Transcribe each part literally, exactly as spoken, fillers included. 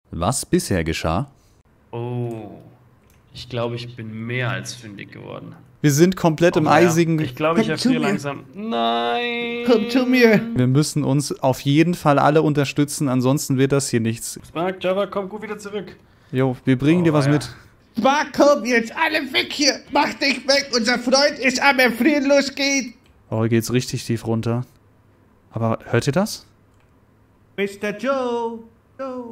Was bisher geschah? Oh, ich glaube, ich bin mehr als fündig geworden. Wir sind komplett Oh, im ja. eisigen... Ich glaube, ich Komm zu erfriere mir. langsam. Nein! Komm zu mir. Wir müssen uns auf jeden Fall alle unterstützen, ansonsten wird das hier nichts. Spark, Java, komm gut wieder zurück. Jo, wir bringen Oh, dir was ja. mit. Spark, komm jetzt alle weg hier. Mach dich weg. Unser Freund ist am Erfrieren. Los geht's. Oh, hier geht's richtig tief runter. Aber hört ihr das? Mister Joe. Joe.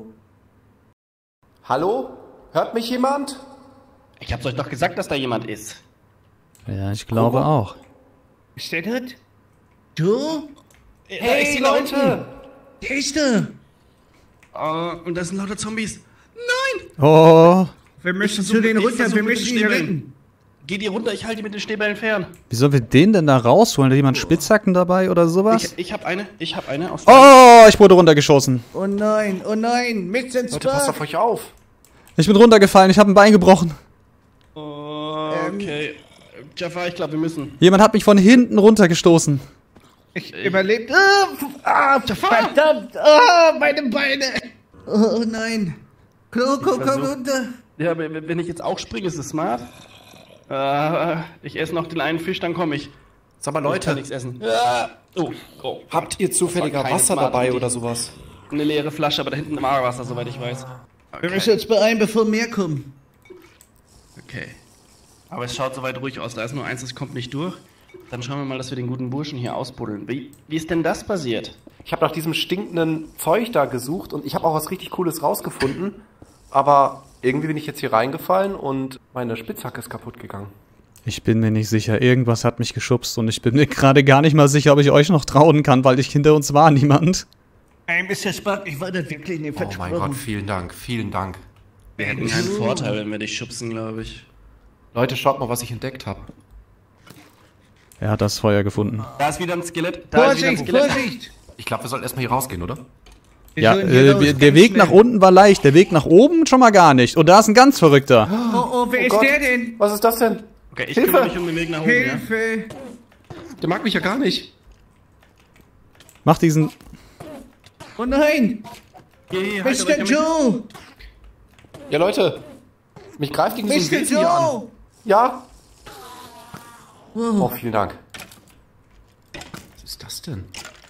Hallo? Hört mich jemand? Ich hab's euch doch gesagt, dass da jemand ist. Ja, ich glaube auch. Ist der das? Joe? Hey, Leute! Der ist da. Oh, und das sind lauter Zombies. Nein! Oh, Wir müssen versuch- zu den ich runter. versuch Wir mit den müssen ihn Schneebällen. retten. Geht ihr runter, ich halte die mit den Schneebällen fern. wie sollen wir den denn da rausholen? Hat jemand Spitzhacken dabei oder sowas? Ich, ich hab eine, ich hab eine aus. Oh, ich wurde runtergeschossen. Oh nein, oh nein. Mister Leute, passt auf Spark. euch auf! Ich bin runtergefallen, ich habe ein Bein gebrochen. Oh, okay. Jaffa, ich glaube, wir müssen. Jemand hat mich von hinten runtergestoßen. Ich überlebt. Ah, ah, verdammt. Ah, meine Beine. Oh nein. Kloko, komm versuch- runter. Ja, wenn wenn ich jetzt auch springe, ist es smart. Äh, ich esse noch den einen Fisch, dann komme ich. Sag mal, Ich kann Leute, nichts essen. Ja. Oh, oh. habt ihr zufälliger keine Wasser smarte dabei Idee. oder sowas? Eine leere Flasche, aber da hinten war Wasser, soweit ich weiß. Wir müssen uns beeilen, bevor mehr kommen. Okay. Aber es schaut soweit ruhig aus. Da ist nur eins, das kommt nicht durch. Dann schauen wir mal, dass wir den guten Burschen hier ausbuddeln. Wie, wie ist denn das passiert? Ich habe nach diesem stinkenden Zeug da gesucht und ich habe auch was richtig Cooles rausgefunden. Aber irgendwie bin ich jetzt hier reingefallen und meine Spitzhacke ist kaputt gegangen. Ich bin mir nicht sicher, irgendwas hat mich geschubst und ich bin mir gerade gar nicht mal sicher, ob ich euch noch trauen kann, weil ich hinter uns war niemand. Ey, Mister Spark, ich war das wirklich nicht Oh mein versprochen. Gott, vielen Dank, vielen Dank. Wir hätten keinen Vorteil, wenn wir dich schubsen, glaube ich. Leute, schaut mal, was ich entdeckt habe. Er hat das Feuer gefunden. Da ist wieder ein Skelett. Da ist wieder ein Vorsicht, Skelett. Vorsicht. Ich glaube, wir sollten erstmal hier rausgehen, oder? Wir Ja, sollen hier äh, raus, der ganz Weg schnell. nach unten war leicht, der Weg nach oben schon mal gar nicht. Und da ist ein ganz verrückter. Oh, oh, wer Oh ist Gott. der denn? Was ist das denn? Okay, ich Hilfe! kümmere mich um den Weg nach oben, ja? Hilfe. Der mag mich ja gar nicht. Mach diesen... Oh nein. Hier, hier, halt Mister euch damit. Joe. Ja, Leute, mich greift irgendwie so ein Mister Wesen hier an. Joe. Ja? Oh, Oh, vielen Dank. Was ist das denn?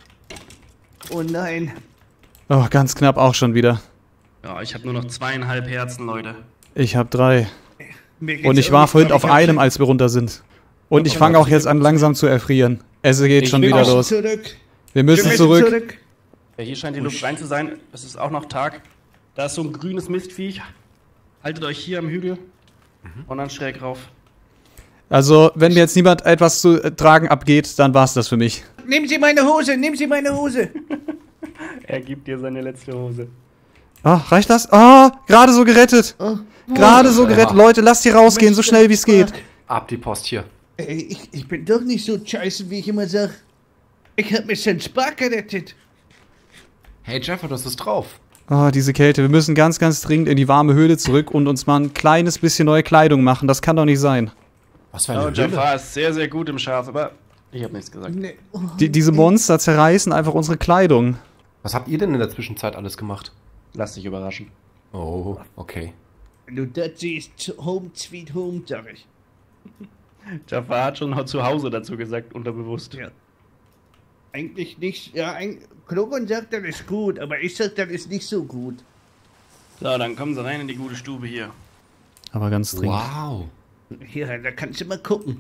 oh nein. Oh, ganz knapp auch schon wieder. Ja, ich habe nur noch zweieinhalb Herzen, Leute. Ich habe drei. Mir geht's Und ich auch war nicht vorhin gut. auf Ich hab einem, schon- als wir runter sind. Und ich fange auch jetzt an, langsam zu erfrieren. Es geht Ich schon will wieder auch los. Zurück. Wir Wir müssen müssen zurück. zurück. Ja, hier scheint die Luft rein zu sein. Es ist auch noch Tag. Da ist so ein grünes Mistviech. Haltet euch hier am Hügel. Und dann schräg rauf. Also, wenn mir jetzt niemand etwas zu äh, tragen abgeht, dann war's das für mich. Nehmen Sie meine Hose, nehmen Sie meine Hose. Er gibt dir seine letzte Hose. Ah, reicht das? Ah, gerade so gerettet. Oh. Gerade so gerettet. Leute, lasst hier rausgehen, so schnell wie es geht. Ab die Post hier. Ey, ich, ich bin doch nicht so scheiße, wie ich immer sag. Ich hab Mister Spark gerettet. Hey Jeffer, das ist drauf. Ah, diese Kälte. Wir müssen ganz, ganz dringend in die warme Höhle zurück und uns mal ein kleines bisschen neue Kleidung machen. Das kann doch nicht sein. Was für Oh, eine Höhle. Jafar ist sehr, sehr gut im Schaf, aber ich habe nichts gesagt. Nee. Oh, Die, diese Monster zerreißen einfach unsere Kleidung. Was habt ihr denn in der Zwischenzeit alles gemacht? Lass dich überraschen. Oh, okay. wenn du das siehst, home sweet home, sag ich. Jafar hat schon zu Hause dazu gesagt, unterbewusst. Ja. Eigentlich nicht, ja, ein, Klogon sagt, das ist gut, aber ich sag, das ist nicht so gut. So, dann kommen sie rein in die gute Stube hier. Aber ganz dringend. Wow. Hier, da kannst du mal gucken.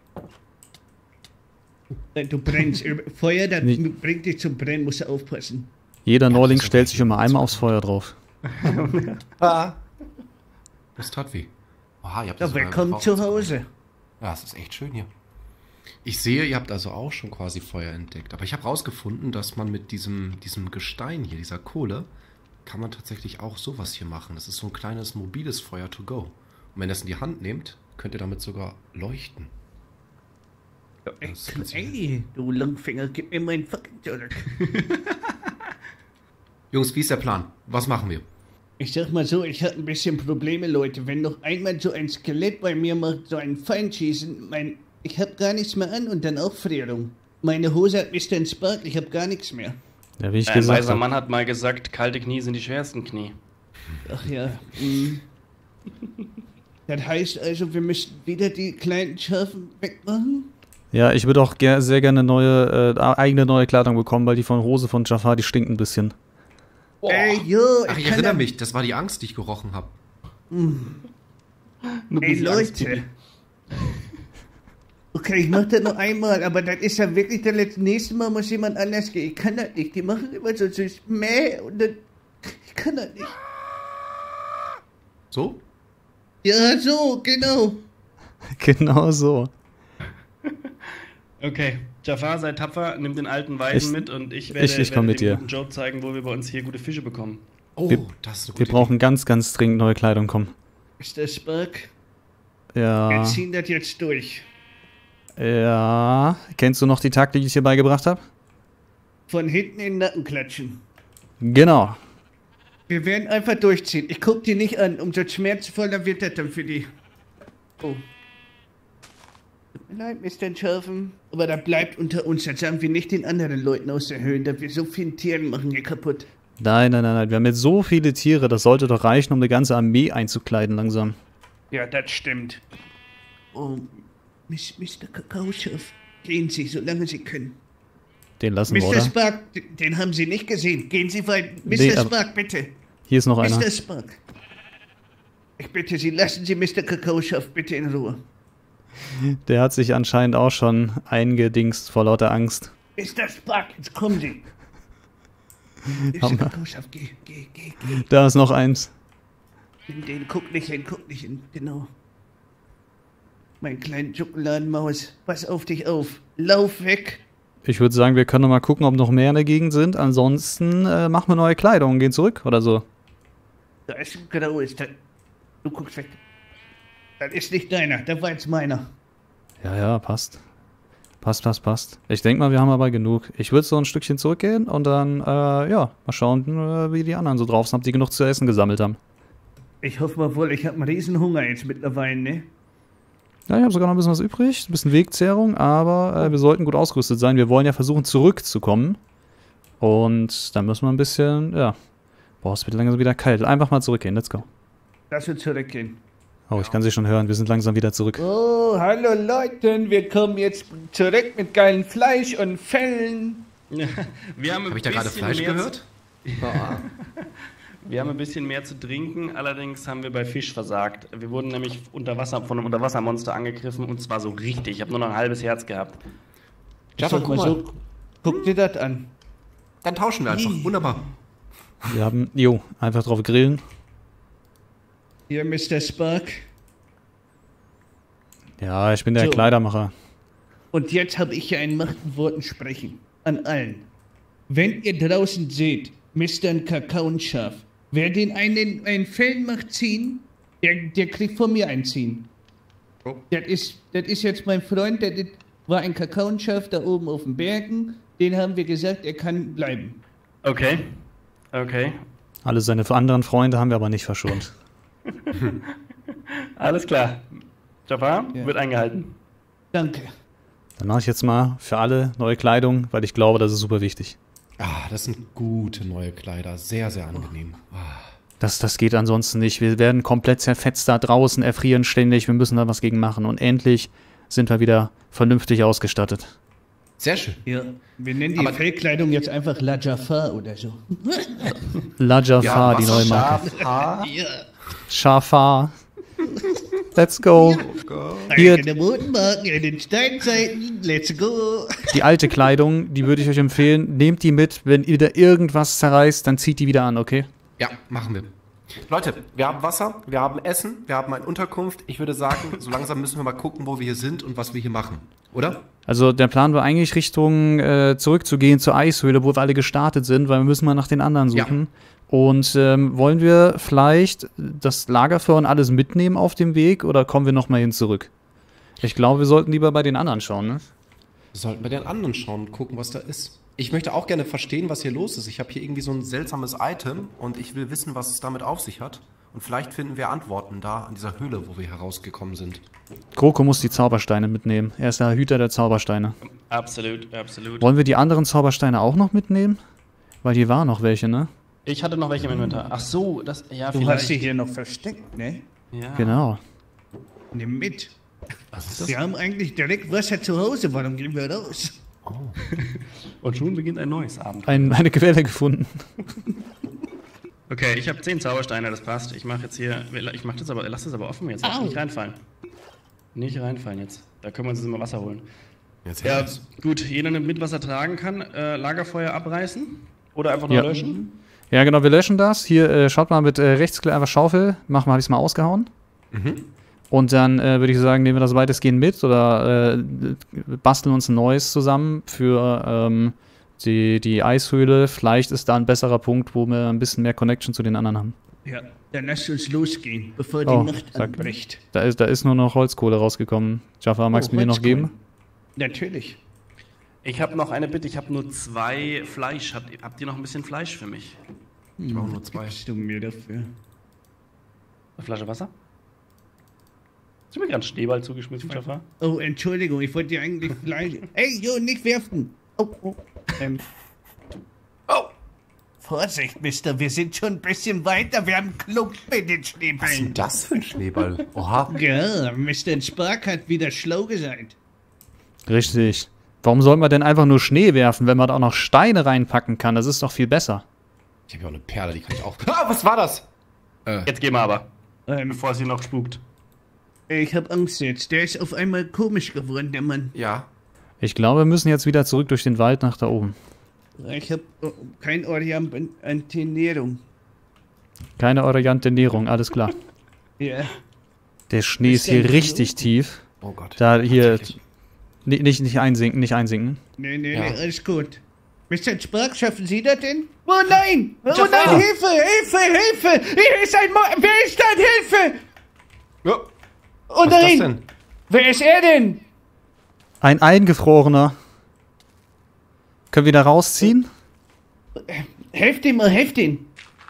Du brennst. Feuer, das Nee. bringt dich zum Brennen, musst du aufpassen. Jeder Neuling stellt sich immer einmal aufs Feuer drauf. Ah. Das tat weh. Oha, ihr habt Ja, das sogar willkommen gebraucht. zu Hause. Ja, es ist echt schön hier. Ich sehe, ihr habt also auch schon quasi Feuer entdeckt. Aber ich habe rausgefunden, dass man mit diesem, diesem Gestein hier, dieser Kohle, kann man tatsächlich auch sowas hier machen. Das ist so ein kleines mobiles Feuer to go. Und wenn ihr das in die Hand nehmt, könnt ihr damit sogar leuchten. Ey, Das ist ey, du Langfinger, gib mir meinen fucking zurück. Jungs, wie ist der Plan? Was machen wir? Ich sag mal so, ich hatte ein bisschen Probleme, Leute. Wenn noch einmal so ein Skelett bei mir macht, so ein Feinschießen, mein, ich hab gar nichts mehr an und dann auch Frierung. Meine Hose hat Mister Spark, ich hab gar nichts mehr. Ja, wie ich Ein gesagt weiser habe. Mann hat mal gesagt, kalte Knie sind die schwersten Knie. Ach ja. Hm. Das heißt also, wir müssen wieder die kleinen Schafen wegmachen? Ja, ich würde auch ger sehr gerne neue, äh, eigene neue Kleidung bekommen, weil die von Hose von Jafar, die stinkt ein bisschen. Oh. Ey, jo, Ach, ich kann erinnere da- mich, das war die Angst, die ich gerochen habe. Nur Ey, bisschen Angst, Leute. Pipi. Okay, ich mach das noch einmal, aber das ist ja wirklich das letzte. Nächste Mal muss jemand anders gehen. Ich kann das nicht. Die machen immer so süß. Mäh und dann. Ich kann das nicht. So? Ja, so, genau. Genau so. Okay, Jafar, sei tapfer, nimm den alten Weisen Ich- mit und ich werde, ich- ich komm werde mit dem dir. guten Joe zeigen, wo wir bei uns hier gute Fische bekommen. Oh, Wir- das ist eine Wir gute brauchen ganz, ganz dringend neue Kleidung, komm. Mister Spark, wir Ja. ziehen das jetzt durch. Ja. Kennst du noch die Taktik, die ich dir beigebracht habe? Von hinten in den Nacken klatschen. Genau. Wir werden einfach durchziehen. Ich guck die nicht an. Umso schmerzvoller wird das dann für die. Oh. Tut mir leid, Mister Schafen. Aber das bleibt unter uns. Das sagen wir nicht den anderen Leuten aus der Höhle, dass wir so vielen Tieren machen hier kaputt. Nein, nein, nein, nein. Wir haben jetzt so viele Tiere, das sollte doch reichen, um eine ganze Armee einzukleiden langsam. Ja, das stimmt. Oh, Miss, Mister Kakaoschef, gehen Sie, solange Sie können. Den lassen wir, Mister oder? Spark, d- den haben Sie nicht gesehen. Gehen Sie weiter. Mister Nee, aber- Spark, bitte. Hier ist noch einer. Mister Spark. Ich bitte Sie, lassen Sie Mister Kakaoschef bitte in Ruhe. Der hat sich anscheinend auch schon eingedingst vor lauter Angst. Mister Spark, jetzt kommen Sie. Mister Hammer. Kakaoschef, geh, geh, geh, geh. Da ist noch eins. Nimm den, guck nicht hin, guck nicht hin. Genau. Mein kleiner Schokoladenmaus, pass auf dich auf. Lauf weg. Ich würde sagen, wir können noch mal gucken, ob noch mehr in der Gegend sind. Ansonsten äh, machen wir neue Kleidung und gehen zurück oder so. Da ist ein graues. Da, du guckst weg. Das ist nicht deiner, das war jetzt meiner. Ja, ja, passt. Passt, passt, passt. Ich denke mal, wir haben aber genug. Ich würde so ein Stückchen zurückgehen und dann, äh, ja, mal schauen, äh, wie die anderen so drauf sind, ob die genug zu essen gesammelt haben. Ich hoffe mal wohl, ich habe einen riesen Hunger jetzt mittlerweile, ne? Ja, ich habe sogar noch ein bisschen was übrig, ein bisschen Wegzehrung, aber äh, wir sollten gut ausgerüstet sein. Wir wollen ja versuchen, zurückzukommen. Und dann müssen wir ein bisschen, ja, boah, es wird langsam wieder kalt. Einfach mal zurückgehen, let's go. Lass uns zurückgehen. Oh, ich kann sie schon hören, wir sind langsam wieder zurück. Oh, hallo Leute, wir kommen jetzt zurück mit geilem Fleisch und Fellen. Wir haben ein Habe ich da gerade bisschen Fleisch mehr gehört? Wir haben ein bisschen mehr zu trinken, allerdings haben wir bei Fisch versagt. Wir wurden nämlich unter Wasser von einem Unterwassermonster angegriffen und zwar so richtig. Ich habe nur noch ein halbes Herz gehabt. Jaffa, guck mal. Guck dir das an. Dann tauschen wir einfach. Wunderbar. Wir haben, jo, einfach drauf grillen. Hier, Mister Spark. Ja, ich bin der So. Kleidermacher. Und jetzt habe ich hier ein Machtworten sprechen. An allen. Wenn ihr draußen seht, Mister Kakaoschaf, wer den einen, einen Fell macht ziehen, der, der kriegt von mir einziehen. Oh. Das ist, das ist jetzt mein Freund, der, das war ein Kakaoschaf da oben auf den Bergen. Den haben wir gesagt, er kann bleiben. Okay. Okay. Alle seine anderen Freunde haben wir aber nicht verschont. Alles klar. Jafar, Ja. wird eingehalten. Danke. Dann mache ich jetzt mal für alle neue Kleidung, weil ich glaube, das ist super wichtig. Ah, das sind gute neue Kleider. Sehr, sehr angenehm. Ah. Das, das geht ansonsten nicht. Wir werden komplett zerfetzt da draußen, erfrieren ständig. Wir müssen da was gegen machen. Und endlich sind wir wieder vernünftig ausgestattet. Sehr schön. Ja, wir nennen die Aber- Fellkleidung jetzt einfach La Jafar oder so. La Jafar, Ja, die was neue Marke. Schafhaar. Ja. Jafar. Let's go. Hier- Eigene Modenmarken in den Steinzeiten. Let's go. Die alte Kleidung, die würde ich euch empfehlen. Nehmt die mit. Wenn ihr da irgendwas zerreißt, dann zieht die wieder an, okay? Ja, machen wir. Leute, wir haben Wasser, wir haben Essen, wir haben eine Unterkunft. Ich würde sagen, so langsam müssen wir mal gucken, wo wir hier sind und was wir hier machen. Oder? Also der Plan war eigentlich Richtung äh, zurückzugehen zur Eishöhle, wo wir alle gestartet sind, weil wir müssen mal nach den anderen suchen. Und ähm, wollen wir vielleicht das Lagerfeuer und alles mitnehmen auf dem Weg oder kommen wir nochmal hin zurück? Ich glaube, wir sollten lieber bei den anderen schauen, ne? Wir sollten bei den anderen schauen und gucken, was da ist. Ich möchte auch gerne verstehen, was hier los ist. Ich habe hier irgendwie so ein seltsames Item und ich will wissen, was es damit auf sich hat. Und vielleicht finden wir Antworten da an dieser Höhle, wo wir herausgekommen sind. Kroko muss die Zaubersteine mitnehmen. Er ist der Hüter der Zaubersteine. Absolut, absolut. Wollen wir die anderen Zaubersteine auch noch mitnehmen? Weil hier waren noch welche, ne? Ich hatte noch welche im Inventar. Ach so, das, ja, Du vielleicht. hast sie hier noch versteckt, ne? Ja. Genau. Nimm mit. Was ist das? Wir haben eigentlich direkt Wasser zu Hause, warum gehen wir raus? Oh. Und schon beginnt ein neues Abenteuer. Ein, eine Quelle gefunden. Okay, ich habe zehn Zaubersteine, das passt. Ich mache jetzt hier, ich mache das aber, lass das aber offen jetzt. Au. Nicht reinfallen. Nicht reinfallen jetzt. Da können wir uns jetzt immer Wasser holen. Jetzt Ja, herz. gut, jeder nimmt mit, was er tragen kann. Äh, Lagerfeuer abreißen oder einfach nur Ja. löschen. Ja, genau, wir löschen das. Hier, äh, schaut mal mit äh, Rechtsklick einfach Schaufel. Machen wir, habe ich es mal ausgehauen. Mhm. Und dann äh, würde ich sagen, nehmen wir das weitestgehend mit oder äh, basteln uns ein neues zusammen für ähm, die, die Eishöhle. Vielleicht ist da ein besserer Punkt, wo wir ein bisschen mehr Connection zu den anderen haben. Ja, dann lass uns losgehen, bevor die Oh, Nacht sag- anbricht. Da ist, da ist nur noch Holzkohle rausgekommen. Jaffa, magst du Oh, mir die noch Holzkohle. geben? Natürlich. Ich habe noch eine Bitte, ich habe nur zwei Fleisch. Habt, ihr- habt ihr noch ein bisschen Fleisch für mich? Ich brauche nur zwei. Gibst du mir dafür? Eine Flasche Wasser? Hast du mir gerade einen Schneeball zugeschmissen, Jaffa? Oh, Entschuldigung, ich wollte dir eigentlich Fleisch... Ey, Jo, nicht werfen! Oh, oh. Ähm. Oh! Vorsicht, Mister, wir sind schon ein bisschen weiter. Wir haben Klumpen in den Was ist Schneeballen. denn das für ein Schneeball? Oha. Ja, Mister Spark hat wieder schlau gesagt. Richtig. Warum soll man denn einfach nur Schnee werfen, wenn man da auch noch Steine reinpacken kann? Das ist doch viel besser. Ich habe ja auch eine Perle, die kann ich auch. Ah, was war das? Äh, Jetzt gehen wir aber, Ähm, bevor es hier noch spukt. ich hab Angst jetzt. Der ist auf einmal komisch geworden, der Mann. ja. Ich glaube, wir müssen jetzt wieder zurück durch den Wald nach da oben. Ich hab oh, kein Orientierung. Keine Orientierung, alles klar. Ja. Der Schnee ist Ist denn hier richtig tief. Oh Gott. Da hier. Tatsächlich. Nicht, nicht, nicht einsinken, nicht einsinken. Nee, nee, Ja. nee, alles gut. Mister Spark, schaffen Sie das denn? Oh nein! Oh Jafar! nein, Hilfe, Hilfe, Hilfe! Hier ist ein Mo Wer ist das? Hilfe! Ja. Oh Was ist das nein! denn? Wer ist er denn? Ein Eingefrorener. Können wir da rausziehen? Helft ihm mal, helft ihm!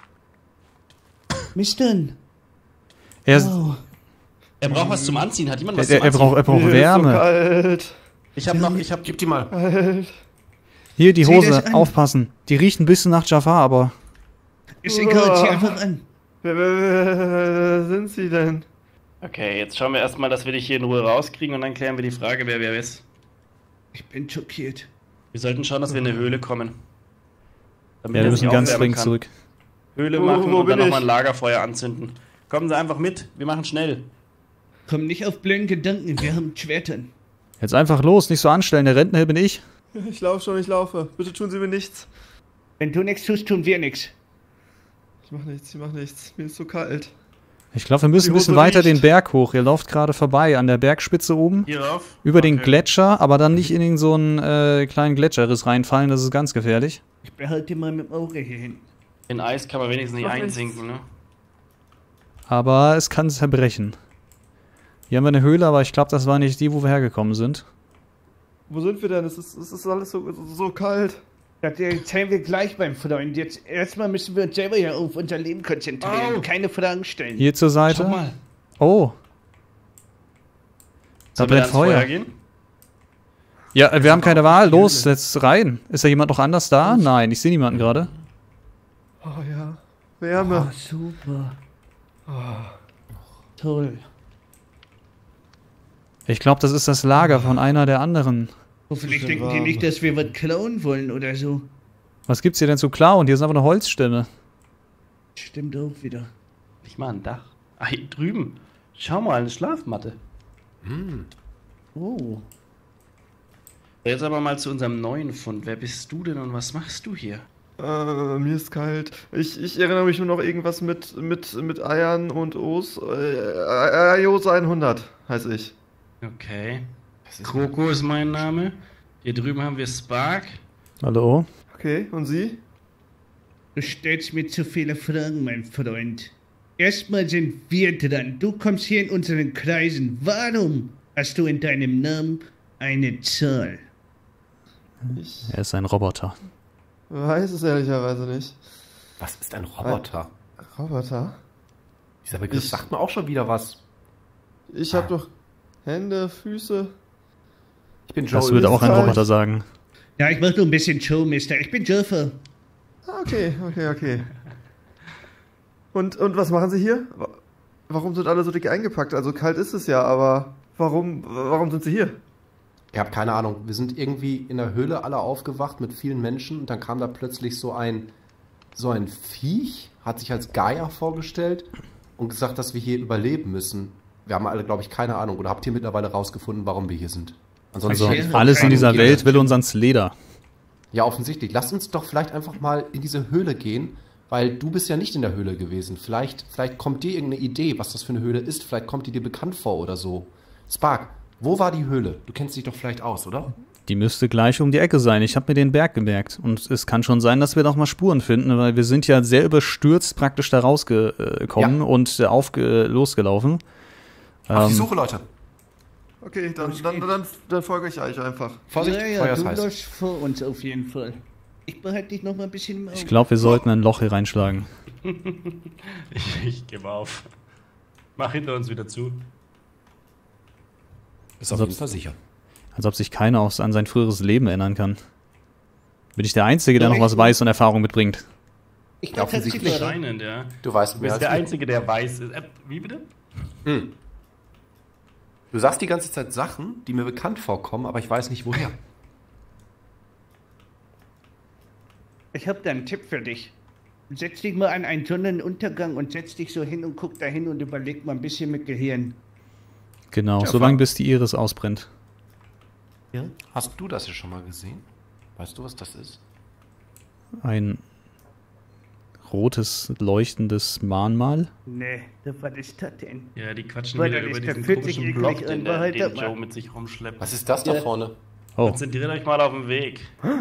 Mister. Er, ist- Oh. Er braucht was zum Anziehen. Hat jemand was er, zum er, Anziehen? braucht, er braucht Wärme. Kalt. Ich habe noch, ich habe, Gib die mal. Hier, die Zieh das Hose, an. aufpassen. Die riecht ein bisschen nach Jafar, aber Ist egal, zieh einfach an. Wer, wer, wer, wer sind Sie denn? Okay, jetzt schauen wir erstmal, dass wir dich hier in Ruhe rauskriegen und dann klären wir die Frage, wer wer ist. Ich bin schockiert. Wir sollten schauen, dass wir in eine Höhle kommen. Damit ja, wir er müssen sich ganz aufwärmen dringend kann. zurück. Höhle Wo- machen wo und bin dann nochmal ich? ein Lagerfeuer anzünden. Kommen Sie einfach mit, wir machen schnell. Komm nicht auf blöden Gedanken, wir haben Schwertern. Jetzt einfach los, nicht so anstellen. Der Rentner bin ich. Ich laufe schon, ich laufe. Bitte tun Sie mir nichts. Wenn du nichts tust, tun wir nichts. Ich mach nichts, ich mach nichts. Mir ist so kalt. Ich glaube, wir müssen Die ein bisschen Hose weiter riecht. den Berg hoch. Ihr lauft gerade vorbei an der Bergspitze oben. Hierauf? Über den Okay. Gletscher, aber dann nicht in den so einen äh, kleinen Gletscherriss reinfallen. Das ist ganz gefährlich. Ich behalte mal mit dem Auge hier hin. In Eis kann man wenigstens nicht Mach nichts. einsinken, ne? Aber es kann zerbrechen. Hier haben wir eine Höhle, aber ich glaube, das war nicht die, wo wir hergekommen sind. Wo sind wir denn? Es ist, es ist alles so, so kalt. Das erzählen wir gleich, mein Freund. Jetzt erstmal müssen wir uns selber ja auf unser Leben konzentrieren. Au. Keine Fragen stellen. Hier zur Seite. Schau mal. Oh. Da Sollen wir brennt ans Feuer Feuer. gehen? Ja, äh, wir haben keine Wahl. Los, jetzt rein. Ist da jemand noch anders da? Nein, ich sehe niemanden gerade. Oh ja. Wärme. Oh, super. Toll. Ich glaube, das ist das Lager von einer der anderen. Hoffentlich Schön denken die warm. nicht, dass wir was klauen wollen oder so. Was gibt's hier denn zu klauen? Hier ist einfach eine Holzstämme. Stimmt auch wieder. Nicht mal ein Dach. Ah, hier drüben. Schau mal, eine Schlafmatte. Oh. Jetzt aber mal zu unserem neuen Fund. Wer bist du denn und was machst du hier? Äh, mir ist kalt. Ich, ich erinnere mich nur noch irgendwas mit, mit, mit Eiern und Os. Äh, Ios hundert heiße ich. Okay. Kroko ist mein Name. Hier drüben haben wir Spark. Hallo? Okay, und Sie? Du stellst mir zu viele Fragen, mein Freund. Erstmal sind wir dran. Du kommst hier in unseren Kreisen. Warum hast du in deinem Namen eine Zahl? Ich Er ist ein Roboter. weiß es ehrlicherweise nicht. Was ist ein Roboter? Roboter? Dieser Begriff Ich- sagt mir auch schon wieder was. Ich habe doch Hände, Füße. Ich bin Joel. Das würde auch ein Zeit. Roboter sagen. Ja, ich mach nur ein bisschen Show, Mister. Ich bin Jaffa. Ah, okay, okay, okay. Und, und was machen Sie hier? Wa- Warum sind alle so dick eingepackt? Also kalt ist es ja, aber warum, warum sind Sie hier? Ich habe keine Ahnung. Wir sind irgendwie in der Höhle alle aufgewacht mit vielen Menschen und dann kam da plötzlich so ein, so ein Viech, hat sich als Gaia vorgestellt und gesagt, dass wir hier überleben müssen. Wir haben alle, glaube ich, keine Ahnung. Oder habt ihr mittlerweile rausgefunden, warum wir hier sind? Ansonsten Also, hätte ich alles in dieser keine Welt Idee. will uns ans Leder. Ja, offensichtlich. Lass uns doch vielleicht einfach mal in diese Höhle gehen, weil du bist ja nicht in der Höhle gewesen. Vielleicht, vielleicht kommt dir irgendeine Idee, was das für eine Höhle ist. Vielleicht kommt die dir bekannt vor oder so. Spark, wo war die Höhle? Du kennst dich doch vielleicht aus, oder? Die müsste gleich um die Ecke sein. Ich habe mir den Berg gemerkt. Und es kann schon sein, dass wir noch mal Spuren finden, weil wir sind ja sehr überstürzt praktisch da rausgekommen Ja. und äh, aufge losgelaufen. Auf die Ähm, Suche, Leute. Okay, dann, dann, dann, dann folge ich euch einfach. Vorsicht, ja, ja, Feuer du ist heiß. läufst vor uns auf jeden Fall. Ich behalte dich noch mal ein bisschen im Auge. Ich glaube, wir sollten ein Loch hier reinschlagen. Ich, ich gebe auf. Mach hinter uns wieder zu. Ist auf Also- jeden Fall sicher. Als ob sich keiner auch an sein früheres Leben erinnern kann. Bin ich der Einzige, der Ja, noch was ich- weiß und Erfahrung mitbringt? Ich Ja, mach offensichtlich. Taxifahrer. Scheinend, ja. Du weißt Du mehr bist als der ich. Einzige, der weiß. Äh, wie bitte? Hm. Du sagst die ganze Zeit Sachen, die mir bekannt vorkommen, aber ich weiß nicht woher. Ich habe da einen Tipp für dich. Setz dich mal an einen Sonnenuntergang und setz dich so hin und guck da hin und überleg mal ein bisschen mit Gehirn. Genau, Ja, solange Frank. bis die Iris ausbrennt. Ja? Hast du das hier schon mal gesehen? Weißt du, was das ist? Ein rotes, leuchtendes Mahnmal. Nee, was ist das denn? Ja, die quatschen Weil wieder das über ist der diesen vierzig komischen eklig Block, den, der, Unwahrheit, den aber- Joe mit sich rumschleppt. Was ist das da Ja. vorne? Oh, Konzentriert euch mal auf den Weg.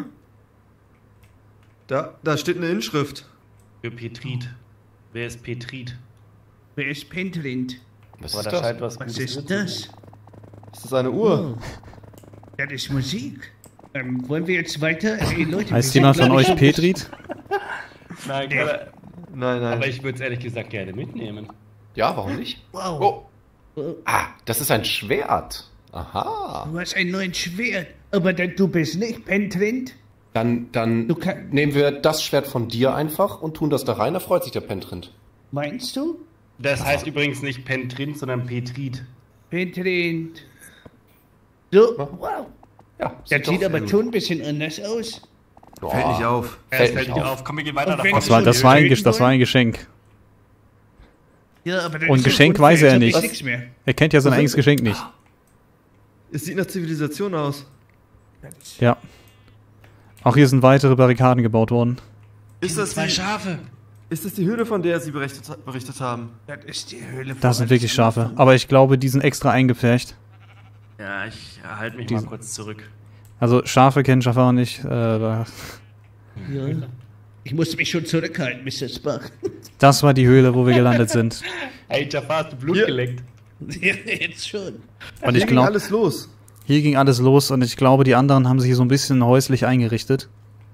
Da, da steht eine Inschrift. Für Petrit. Wer ist Petrit? Wer ist Pentlind? Was Aber ist da das? scheint was Was Gutes ist drin zu das? sein. Ist das eine Uhr? Oh. Das ist Musik. Ähm, wollen wir jetzt weiter? Ey, Leute, wir heißt sind, jemand von glaub ich, euch schon- Petrit? Nein, aber, Nein, nein. aber ich würde es ehrlich gesagt gerne mitnehmen. Ja, warum nicht? Wow. Oh. Ah, das ist ein Schwert. Aha. Du hast ein neues Schwert. Aber dann, du bist nicht Pentlind? Dann, dann Du kann- nehmen wir das Schwert von dir einfach und tun das da rein. Da freut sich der Pentrind. Meinst du? Das heißt übrigens nicht Pentrin, sondern Petrit. Pentlind. So, Ja. wow. Ja, Das sieht aber schon ein bisschen anders aus. Fällt nicht auf. Ja, Fällt es fällt nicht nicht auf. auf. Komm, wir gehen weiter Und wenn davon. Das war, das war, ein, Gesch- das war ein wollen? Geschenk. Ja, aber das Und ist ja Geschenk unfair, weiß er jetzt hab nicht. ich nichts mehr. Er kennt ja sein Was eigenes sind- Geschenk nicht. Es sieht nach Zivilisation aus. Ja. Auch hier sind weitere Barrikaden gebaut worden. Ist das, Zwei die, Schafe. ist das die Höhle, von der Sie berichtet, berichtet haben? Das ist die Höhle von Das sind wirklich alles Schafe. Anfang. Aber ich glaube, die sind extra eingepfercht. Ja, ich halte mich Die- mal kurz zurück. Also Schafe kennen Schafe auch nicht. Äh, da- Ja. Ich musste mich schon zurückhalten, Mister Spark. das war die Höhle, wo wir gelandet sind. Hey, Jafar, hast du Blut Hier. geleckt? Ja, jetzt schon. Und Hier ich ging glaube, alles los. hier ging alles los und ich glaube, die anderen haben sich hier so ein bisschen häuslich eingerichtet.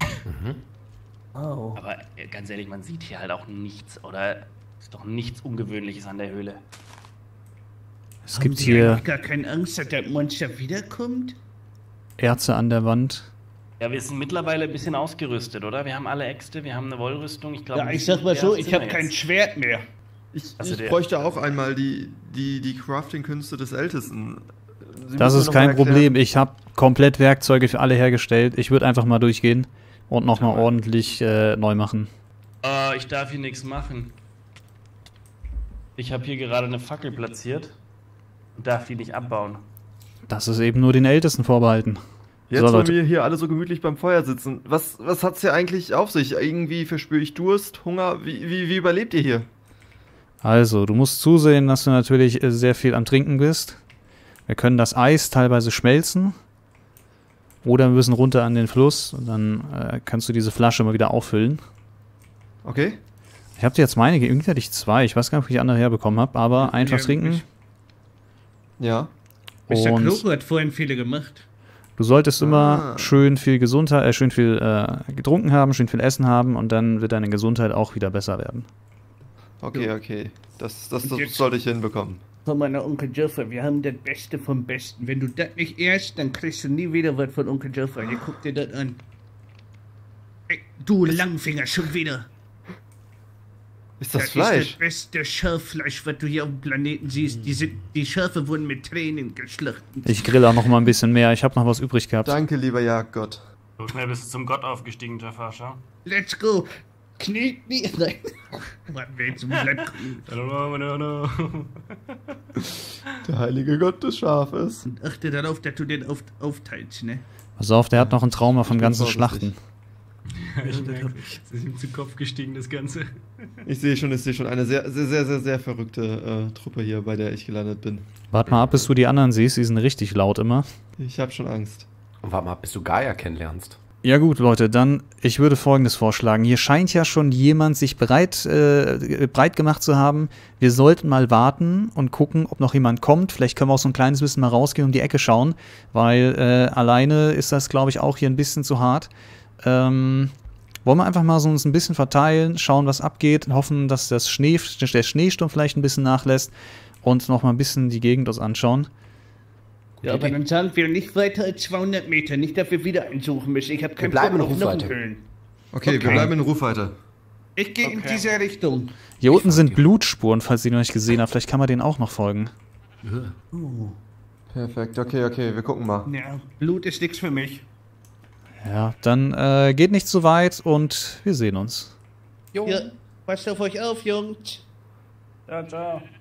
Oh. Aber äh, ganz ehrlich, man sieht hier halt auch nichts, oder? Ist doch nichts Ungewöhnliches an der Höhle. Es Haben gibt Sie hier eigentlich gar keine Angst, dass das Monster wiederkommt? Erze an der Wand. Ja, wir sind mittlerweile ein bisschen ausgerüstet, oder? Wir haben alle Äxte, wir haben eine Wollrüstung. Ich glaube, Ja, ich sag mal so, ich habe kein jetzt. Schwert mehr. Ich, Also ich der- bräuchte auch einmal die, die, die Crafting-Künste des Ältesten. Sie Das müssen ist mir kein noch mal erklären- Problem. Ich habe komplett Werkzeuge für alle hergestellt. Ich würde einfach mal durchgehen und nochmal ordentlich äh, neu machen. Äh, ich darf hier nichts machen. Ich habe hier gerade eine Fackel platziert und darf die nicht abbauen. Das ist eben nur den Ältesten vorbehalten. Jetzt, So, wo Leute. wir hier alle so gemütlich beim Feuer sitzen, was, was hat's hier eigentlich auf sich? Irgendwie verspüre ich Durst, Hunger. Wie, wie, wie überlebt ihr hier? Also, du musst zusehen, dass du natürlich äh, sehr viel am Trinken bist. Wir können das Eis teilweise schmelzen. Oder wir müssen runter an den Fluss und dann äh, kannst du diese Flasche mal wieder auffüllen. Okay? Ich habe dir jetzt meine, irgendwie hatte ich zwei. Ich weiß gar nicht, ob ich die andere herbekommen habe, aber einfach Ja, trinken. ich- Ja. Mister Und Klogo hat vorhin viele gemacht. du solltest immer Ah. schön viel Gesundheit, äh, schön viel äh, getrunken haben, schön viel Essen haben und dann wird deine Gesundheit auch wieder besser werden. Okay, okay. Das, das, Und das jetzt- sollte ich hinbekommen. Von meiner Onkel Joffa, wir haben das Beste vom Besten. Wenn du das nicht erst, dann kriegst du nie wieder was von Onkel Joffa. Hier, guck dir das an. Ey, du Langfinger, schon wieder. Ist das Das Fleisch? ist das beste Schafffleisch, was du hier auf dem Planeten siehst. Die, sind, die Schafe wurden mit Tränen geschlachtet. Ich grill auch noch mal ein bisschen mehr. Ich habe noch was übrig gehabt. Danke, lieber Jagdgott. So schnell bist du zum Gott aufgestiegen, Jafascha. Let's go. Knie, knie. Nein. Mann, wer zum Blatt. Der heilige Gott des Schafes. Und achte darauf, dass du den auf, aufteilst, ne? Pass auf, der hat noch ein Trauma vom bin ganzen vorsichtig. Schlachten. Ich merke, es ist ihm zu Kopf gestiegen, das Ganze. Ich sehe schon, ich sehe schon eine sehr, sehr, sehr, sehr, sehr verrückte äh, Truppe hier, bei der ich gelandet bin. Warte mal ab, bis du die anderen siehst. Die sind richtig laut immer. Ich habe schon Angst. Und warte mal, bis du Gaia kennenlernst. Ja gut, Leute, dann, ich würde Folgendes vorschlagen. Hier scheint ja schon jemand sich bereit, äh, breit gemacht zu haben. Wir sollten mal warten und gucken, ob noch jemand kommt. Vielleicht können wir auch so ein kleines bisschen mal rausgehen und um die Ecke schauen, weil äh, alleine ist das, glaube ich, auch hier ein bisschen zu hart. Ähm, wollen wir einfach mal so uns ein bisschen verteilen, schauen, was abgeht, hoffen, dass das Schnee, der Schneesturm vielleicht ein bisschen nachlässt und noch mal ein bisschen die Gegend uns anschauen. Ja, aber dann sagen wir nicht weiter als zweihundert Meter. Nicht, dass wir wieder einsuchen müssen. Ich habe keinen bleiben Bock in auf Rufweite. Nockenhöhlen. Okay, wir Okay. bleiben in Rufweite. Ich gehe in Okay. diese Richtung. Hier unten sind Blutspuren, falls ihr noch nicht gesehen habt. Vielleicht kann man denen auch noch folgen. Perfekt, okay, okay, wir gucken mal. Ja, Blut ist nichts für mich. Ja, dann äh, geht nicht zu weit und wir sehen uns. Jo. Ja, passt auf euch auf, Jungs. Ciao, ciao.